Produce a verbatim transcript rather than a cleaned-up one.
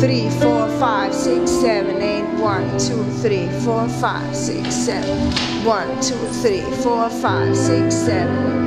three, four, five, six, seven, eight. One, two, three, four, five, six, seven. One, two, three, four, five, six, seven.